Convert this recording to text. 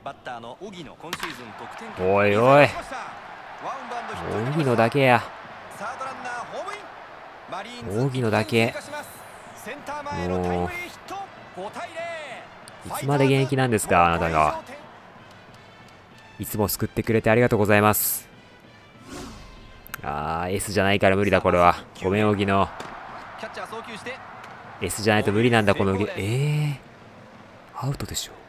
おいおい、荻野だけや。荻野だけ。もういつまで現役なんですか、あなたが。いつも救ってくれてありがとうございます。S じゃないから無理だ、これは。ごめん、荻野。S じゃないと無理なんだ、このアウトでしょ。